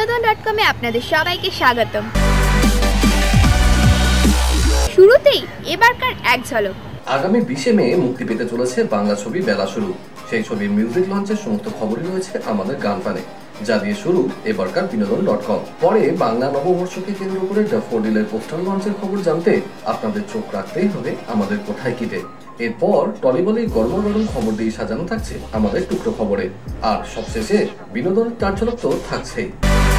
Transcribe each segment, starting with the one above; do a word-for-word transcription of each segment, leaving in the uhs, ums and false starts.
বিনোদন ডট কমে আপনাদের সবাইকে স্বাগতম। শুরুতেই এবারকার এক ঝলক। আগামী বিশে মে মুক্তি পেতে চলেছে বাংলা ছবি বেলা শুরু। সেই ছবির মিউজিক লঞ্চের সমস্ত খবরই রয়েছে আমাদের গান পানে, যা দিয়ে শুরু এবারকার বিনোদন ডট কম। পরে বাংলা নববর্ষকে কেন্দ্র করে ড্যাফোডিলের পোস্টার লঞ্চের খবর জানতে আপনাদের চোখ রাখতেই হবে আমাদের কোথায় কিতে। এরপর টলিবলের গরম গরম খবর দিয়ে সাজানো থাকছে আমাদের টুকরো খবরে, আর সবশেষে বিনোদনের চার ঝলক তো থাকছেই।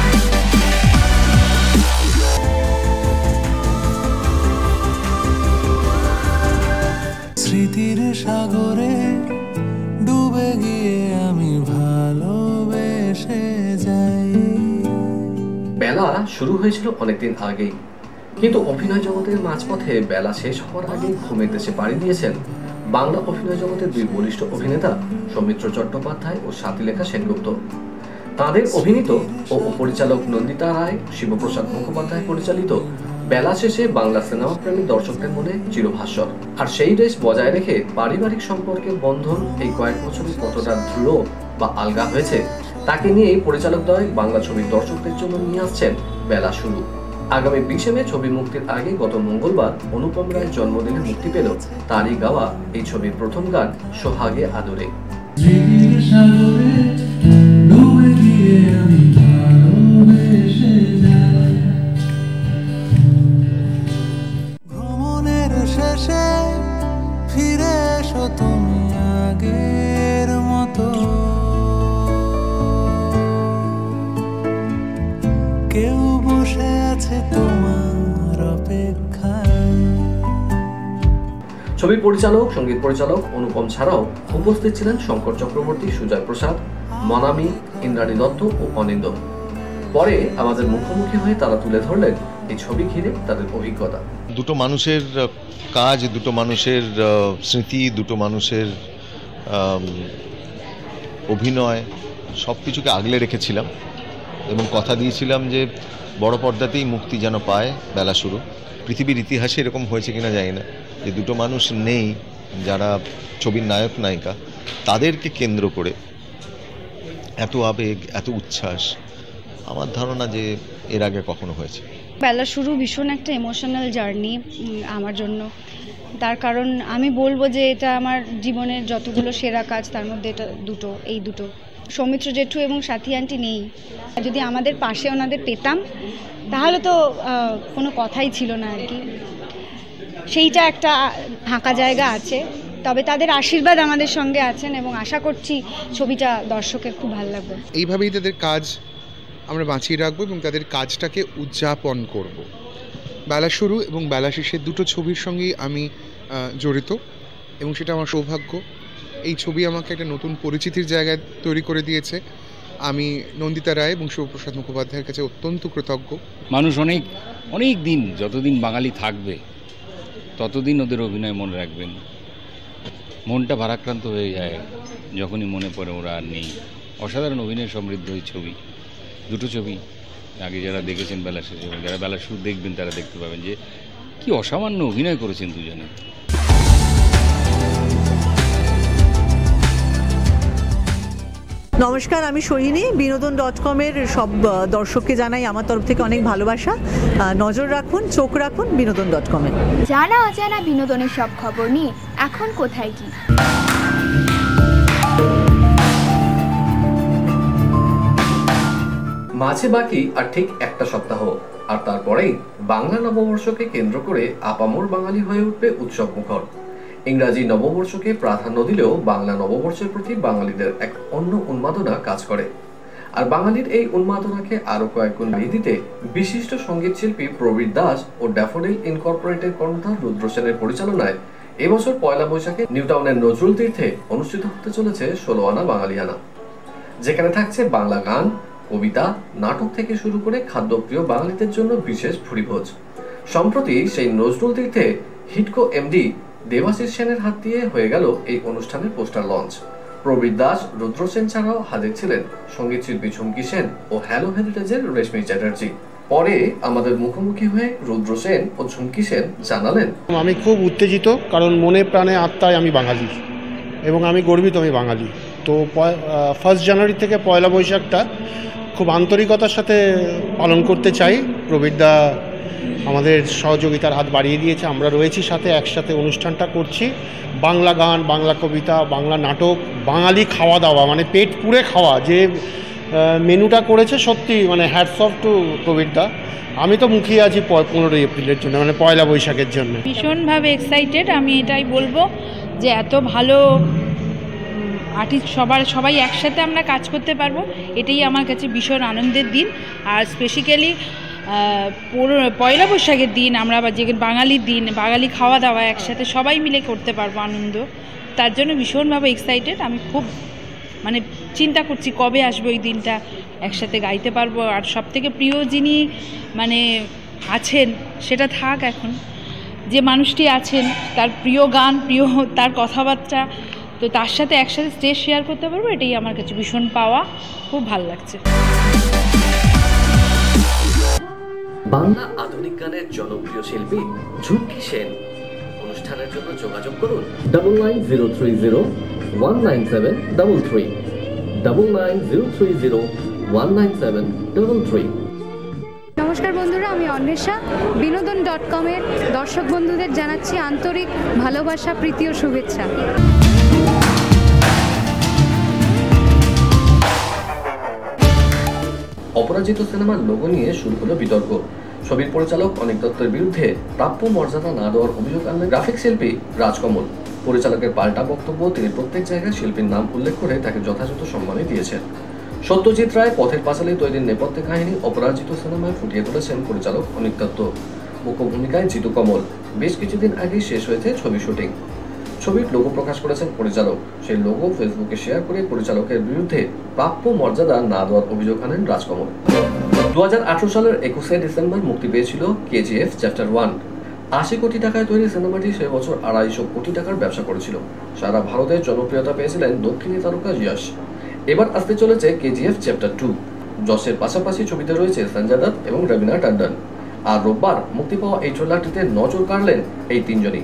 স্মৃতির সাগরে ডুবে গিয়ে আমি ভালোবেসে যাই। বেলা শুরু হয়েছিল অনেকদিন আগেই, কিন্তু অভিনয় জগতের মাঝপথে বেলা শেষ হওয়ার আগেই ঘুমের দেশে পাড়ি দিয়েছেন বাংলা অভিনয় জগতের দুই বলিষ্ঠ অভিনেতা সৌমিত্র চট্টোপাধ্যায় ও স্বাতিলেখা সেনগুপ্ত। তাঁদের অভিনীত ও পরিচালক নন্দিতা রায়, শিবপ্রসাদ মুখোপাধ্যায় পরিচালিত বেলা শেষে বাংলা সিনেমা প্রেমী দর্শকদের মনে চিরভাস্বর। আর সেই রেশ বজায় রেখে পারিবারিক সম্পর্কের বন্ধন এই কয়েক বছরে কতটা দৃঢ় বা আলগা হয়েছে তাকে নিয়েই পরিচালকদ্বয় বাংলা ছবির দর্শকদের জন্য নিয়ে আসছেন বেলা শুরু। আগামী বিশে মে ছবি মুক্তির আগে গত মঙ্গলবার অনুপম রায়ের জন্মদিনে মুক্তি পেল তারই গাওয়া এই ছবির প্রথম গান সোহাগে আদরে। ভ্রমণের শেষে ফিরে এসো তুমি আগের মতো, কেউ বসে আছে তোমার অপেক্ষায়। ছবির পরিচালক, সঙ্গীত পরিচালক অনুপম ছাড়াও উপস্থিত ছিলেন শঙ্কর চক্রবর্তী, সুজয় প্রসাদ, মনামি, ইন্দ্রাণী দত্ত ও অনিন্দ। পরে আমাদের মুখোমুখি হয়ে তারা তুলে ধরলেন এই ছবি ঘিরে তাদের অভিজ্ঞতা। দুটো মানুষের কাজ, দুটো মানুষের স্মৃতি, দুটো মানুষের অভিনয় সব কিছুকে আগলে রেখেছিলাম এবং কথা দিয়েছিলাম যে বড় পর্দাতেই মুক্তি যেন পায় বেলা শুরু। পৃথিবীর ইতিহাসে এরকম হয়েছে কিনা জানি না যে দুটো মানুষ নেই যারা ছবির নায়ক নায়িকা, তাদেরকে কেন্দ্র করে এত আবেগ, এত উচ্ছ্বাস আমার ধারণা যে এর আগে কখনো হয়েছে। বেলা শুরু ভীষণ একটা ইমোশনাল জার্নি আমার জন্য। তার কারণ আমি বলবো যে এটা আমার জীবনের যতগুলো সেরা কাজ তার মধ্যে এটা দুটো, এই দুটো। সৌমিত্র জেঠু এবং সাথী আন্টি নেই, যদি আমাদের পাশে ওনাদের পেতাম তাহলে তো কোনো কথাই ছিল না আর কি। সেইটা একটা ফাঁকা জায়গা আছে, তবে তাদের আশীর্বাদ আমাদের সঙ্গে আছেন এবং আশা করছি ছবিটা দর্শকের খুব ভালো লাগবে। এইভাবেই তাদের কাজ আমরা বাঁচিয়ে রাখবো এবং তাদের কাজটাকে উদযাপন করব। বেলা শুরু এবং বেলা শেষে দুটো ছবির সঙ্গেই আমি জড়িত এবং সেটা আমার সৌভাগ্য। এই ছবি আমাকে একটা নতুন পরিচিতির জায়গায় তৈরি করে দিয়েছে। আমি নন্দিতা রায় এবং শিবপ্রসাদ মুখোপাধ্যায়ের কাছে অত্যন্ত কৃতজ্ঞ। মানুষ অনেক অনেক দিন, যতদিন বাঙালি থাকবে ততদিন ওদের অভিনয় মনে রাখবেন। মনটা ভারাক্রান্ত হয়ে যায় যখনই মনে পড়ে ওরা আর নেই। অসাধারণ অভিনয় সমৃদ্ধ এই ছবি, দুটো ছবি আগে যারা দেখেছেন বেলা শেষে এবং যারা বেলা শুরু দেখবেন তারা দেখতে পাবেন যে কি অসামান্য অভিনয় করেছেন দুজনে। নমস্কার, আমি সোহিনী। বিনোদন ডট কমের সব দর্শককে জানাই আমার তরফ থেকে অনেক ভালোবাসা। নজর রাখুন, চোখ রাখুন বিনোদন ডট কমে। জানা অজানা বিনোদনের সব খবর নিয়ে এখন কোথায় কি। মাঝে বাকি আর ঠিক একটা সপ্তাহ, আর তারপরেই বাংলা নববর্ষকে কেন্দ্র করে আপামর বাঙালি হয়ে উঠবে উৎসব মুখর। ইংরাজি নববর্ষকে প্রাধান্য দিলেও বাংলা নববর্ষের প্রতি বাঙালিদের এক অন্য উন্মাদনা কাজ করে। আর বাঙালির এই উন্মাদনাকে আরো কয়েক গুণ বাড়িয়ে দিতে বিশিষ্ট সঙ্গীত শিল্পী প্রবীর দাস ও ড্যাফোডিল ইনকর্পোরেটেড কর্ণধার রুদ্র সেনের পরিচালনায় এবছর পয়লা বৈশাখে নিউটাউনের নজরুল তীর্থে অনুষ্ঠিত হতে চলেছে ষোলো আনা বাঙালিয়ানা, যেখানে থাকছে বাংলা গান, কবিতা, নাটক থেকে শুরু করে খাদ্যপ্রিয় বাঙালিদের জন্য বিশেষ ভুরিভোজ। সম্প্রতি সেই নজরুল তীর্থে হিটকো এমডি দেবাশিস সেনের হাত দিয়ে হয়ে গেল এই অনুষ্ঠানের পোস্টার লঞ্চ। প্রবীর দাস, রুদ্র সেন ছাড়াও হাজির ছিলেন সঙ্গীত শিল্পী ঝুমকি সেন ও হ্যালো হেরিটেজের রেশমি চ্যাটার্জি। পরে আমাদের মুখোমুখি হয়ে রুদ্র সেন ও ঝুমকি সেন জানালেন, আমি খুব উত্তেজিত, কারণ মনে প্রাণে আত্মায় আমি বাঙালি এবং আমি গর্বিত আমি বাঙালি। তো ফার্স্ট জানুয়ারি থেকে পয়লা বৈশাখটা খুব আন্তরিকতার সাথে পালন করতে চাই। প্রবীরদা আমাদের সহযোগিতার হাত বাড়িয়ে দিয়েছে, আমরা রয়েছি সাথে, একসাথে অনুষ্ঠানটা করছি। বাংলা গান, বাংলা কবিতা, বাংলা নাটক, বাঙালি খাওয়া দাওয়া, মানে পেট পুড়ে খাওয়া, যে মেনুটা করেছে সত্যি মানে হ্যাটস অফ টু প্রবীরদা। আমি তো মুখিয়ে আছি পনেরোই এপ্রিলের জন্য, মানে পয়লা বৈশাখের জন্য। ভীষণভাবে এক্সাইটেড। আমি এটাই বলবো যে এত ভালো আর্টিস্ট সবার সবাই একসাথে আমরা কাজ করতে পারবো, এটাই আমার কাছে ভীষণ আনন্দের দিন। আর স্পেসিক্যালি পয়লা বৈশাখের দিন আমরা যে বাঙালির দিন, বাঙালি খাওয়া দাওয়া একসাথে সবাই মিলে করতে পারবো আনন্দ, তার জন্য ভীষণভাবে এক্সাইটেড। আমি খুব মানে চিন্তা করছি কবে আসবে ওই দিনটা, একসাথে গাইতে পারবো। আর সবথেকে প্রিয় যিনি মানে আছেন সেটা থাক, এখন যে মানুষটি আছেন তার প্রিয় গান, প্রিয় তার কথাবার্তা, তো তার সাথে একসাথে স্টেজ শেয়ার করতে পারবো, এটাই আমার কাছে ভীষণ পাওয়া। খুব ভালো লাগছে। বাংলা আধুনিক গানের জনপ্রিয় শিল্পী ঝুমকি সেন। অনুষ্ঠানের জন্য যোগাযোগ করুন double nine zero three zero one nine seven double three double nine zero three zero one nine seven double three. নমস্কার বন্ধুরা, আমি অন্বেষা। বিনোদন ডট কমের দর্শক বন্ধুদের জানাচ্ছি আন্তরিক ভালোবাসা, প্রীতি ও শুভেচ্ছা। অপরাজিত সিনেমার লোগো নিয়ে শুরু হলো বিতর্ক। ছবির পরিচালক অনিক দত্তের বিরুদ্ধে প্রাপ্য মর্যাদা না দেওয়ার অভিযোগ আনলেন গ্রাফিক শিল্পী রাজকমল। পরিচালকের পাল্টা বক্তব্য, তিনি প্রত্যেক জায়গায় শিল্পীর নাম উল্লেখ করে তাকে যথাযথ সম্মানই দিয়েছেন। সত্যজিৎ রায় পথের পাঁচালী তৈরির নেপথ্যে কাহিনী অপরাজিত সিনেমায় ফুটিয়ে তুলেছেন পরিচালক অনিক দত্ত। মুখ্য ভূমিকায় জিতু কমল। বেশ কিছুদিন আগেই শেষ হয়েছে ছবি শুটিং। ছবির লোগো প্রকাশ করেছেন পরিচালক। সেই লোগো ফেসবুকে শেয়ার করে পরিচালকের বিরুদ্ধে প্রাপ্য মর্যাদা না দেওয়ার অভিযোগ আনেন রাজকমল। দু হাজার আঠারো সালের একুশে ডিসেম্বর মুক্তি পেয়েছিল কেজিএফ চ্যাপ্টার ওয়ান। আশি কোটি টাকায় তৈরি সিনেমাটি সে বছর আড়াইশো কোটি টাকার ব্যবসা করেছিল। সারা ভারতে জনপ্রিয়তা পেয়েছিলেন দক্ষিণী তারকা যশ। এবার আসতে চলেছে কেজিএফ চ্যাপ্টার টু। যশের পাশাপাশি ছবিতে রয়েছে সঞ্জয় দত্ত এবং রবিনা টন্ডন। আর রোববার মুক্তি পাওয়া এই ট্রেলারটিতে নজর কাড়লেন এই তিনজনই।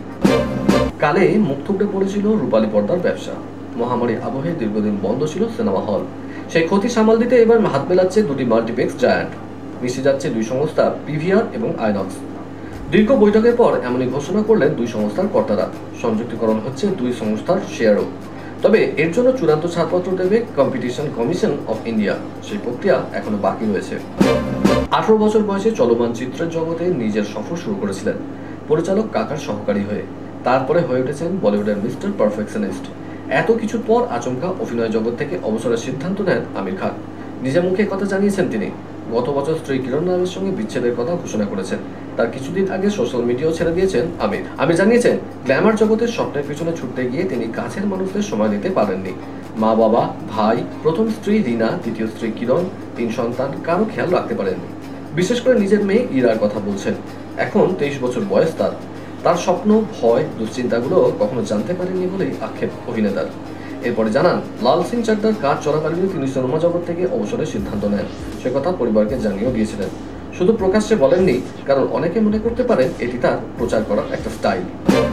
কালে মুখ থুবড়ে পড়েছিল রূপালী পর্দার ব্যবসা। মহামারী আবহে দীর্ঘদিন বন্ধ ছিল সিনেমা হল। সেই ক্ষতি সামাল দিতে এবার হাত মেলাচ্ছে দুটি মাল্টিপ্লেক্স জায়ান্ট। মিশে যাচ্ছে দুই সংস্থা পিভিআর এবং আইনক্স। দীর্ঘ বৈঠকের পর এমনই ঘোষণা করলেন দুই সংস্থার কর্তারা। সংযুক্তিকরণ হচ্ছে দুই সংস্থার শেয়ারও। তবে এর জন্য চূড়ান্ত ছাড়পত্র দেবে কম্পিটিশন কমিশন অফ ইন্ডিয়া। সেই প্রক্রিয়া এখনো বাকি রয়েছে। আঠারো বছর বয়সে চলমান চিত্রের জগতে নিজের সফর শুরু করেছিলেন পরিচালক কাকার সহকারী হয়ে। তারপরে হয়ে উঠেছেন বলিউডের মিস্টার পারফেকশনিস্ট। এত কিছুর পর আচমকা অভিনয় জগৎ থেকে অবসরের সিদ্ধান্ত নেন আমির খান। নিজের মুখে কথা জানিয়েছেন তিনি। গত বছর স্ত্রী কিরণ রাওয়ের সঙ্গে বিচ্ছেদের কথা ঘোষণা করেছেন। তার কিছুদিন আগে সোশ্যাল মিডিয়াও ছেড়ে দিয়েছেন আমির। আমির জানিয়েছেন, গ্ল্যামার জগতের স্বপ্নের পিছনে ছুটতে গিয়ে তিনি কাছের মানুষদের সময় দিতে পারেননি। মা বাবা, ভাই, প্রথম স্ত্রী রিনা, দ্বিতীয় স্ত্রী কিরণ, তিন সন্তান, কারো খেয়াল রাখতে পারেননি। বিশেষ করে নিজের মেয়ে ইরার কথা বলছেন। এখন তেইশ বছর বয়স তার। তার স্বপ্ন, ভয়, দুশ্চিন্তাগুলো কখনো জানতে পারেননি বলেই আক্ষেপ অভিনেতার। এরপরে জানান, লাল সিং চাড্ডার কাজ চলাকালীন তিনি সিনেমা জগৎ থেকে অবসরের সিদ্ধান্ত নেন। সে কথা পরিবারকে জানিয়েও দিয়েছিলেন। শুধু প্রকাশ্যে বলেননি, কারণ অনেকে মনে করতে পারেন এটি তার প্রচার করার একটা স্টাইল।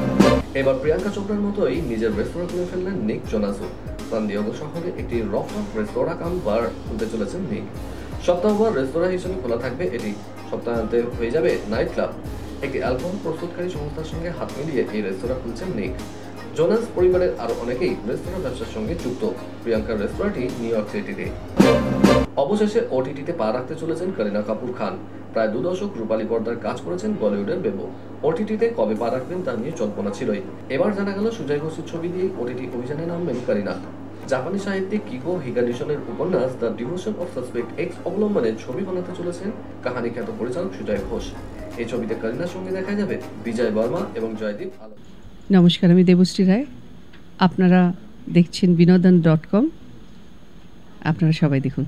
এবার প্রিয়াঙ্কা চোপড়ার মতোই নিজের রেস্তোরাঁ খুলে ফেললেন নিক জোনাসও। সান দিয়েগো শহরে একটি রফটপ রেস্তোরাঁ কাম বার খুলতে চলেছেন নিক। সপ্তাহবার রেস্তোরাঁ হিসেবে খোলা থাকবে এটি। সপ্তাহান্তে হয়ে যাবে নাইট ক্লাব। একটি অ্যালকোহল প্রস্তুতকারী সংস্থার সঙ্গে হাত মিলিয়ে এই রেস্তোরাঁ খুলছেন নিক। জোনাস পরিবারের আরো অনেকেই রেস্তোরাঁ ব্যবসার সঙ্গে যুক্ত। প্রিয়াঙ্কার রেস্তোরাঁটি নিউ ইয়র্ক সিটিতে। অবশেষে ওটিটিতে পা রাখতে চলেছেন করিনা কাপুর খান। প্রায় দু দশক রূপালী পর্দার কাজ করেছেন বলিউডের বেবো। ওটিটিতে কবে পা রাখবেন তা নিয়ে জল্পনা ছিলই। এবার জানা গেল সুজয় ঘোষের ছবি দিয়ে ওটিটি অভিযানে নামবেন করিনা। জাপানি সাহিত্যিক কিকো হিগাডিশনের উপন্যাস the devotion of suspect X অবলম্বনে ছবি বানাতে চলেছেন কাহানি খ্যাত পরিচালক সুজয় ঘোষ। এই ছবিতে করিনার সঙ্গে দেখা যাবে বিজয় বর্মা এবং জয়দীপ আলো। নমস্কার, আমি দেবশ্রী রায়। আপনারা দেখছেন বিনোদন ডট কম। আপনারা সবাই দেখুন।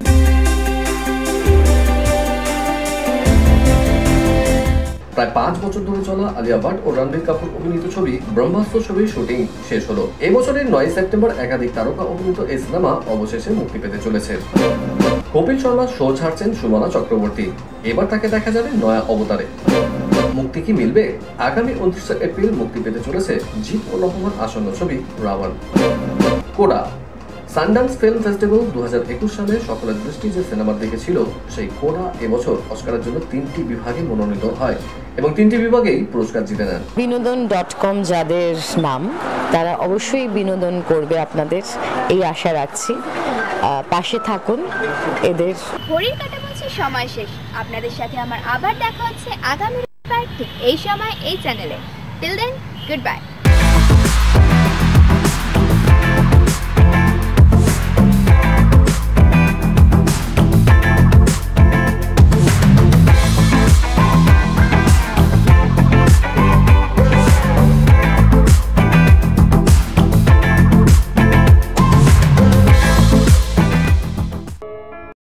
প্রায় পাঁচ বছর ধরে চলা আলিয়া ভাট ও রণবীর কাপুর অভিনীত ছবি ব্রহ্মাস্ত্র ছবির শুটিং শেষ হলো। এই বছরের নয় সেপ্টেম্বর একাধিক তারকা অভিনীত এই সিনেমা অবশেষে মুক্তি পেতে চলেছে। কপিল শর্মা শো ছাড়ছেন সুমনা চক্রবর্তী। এবার তাকে দেখা যাবে নয়া অবতারে। মুক্তি কি মিলবে? আগামী উনত্রিশে এপ্রিল মুক্তি পেতে চলেছে জিৎ ও রহমান আসন্ন ছবি Raavan. CODA Sundance film festival দু হাজার একুশ সালে সকলের দৃষ্টি যে সিনেমার দিকে ছিল, সেই কোডা এবছর অস্কারের জন্য তিনটি বিভাগে মনোনীত হয় এবং তিনটি বিভাগেই পুরস্কার জিতে নেন। বিনোদন ডট কম যাদের নাম, তারা অবশ্যই বিনোদন করবে আপনাদের, এই আশা রাখছি। পাশে থাকুন এদের। ঘড়ির কাঁটা বলছে সময় শেষ। আপনাদের সাথে আমার আবার দেখা হচ্ছে আগামী রবিবার ঠিক এই সময় এই চ্যানেলে। Till then, good bye.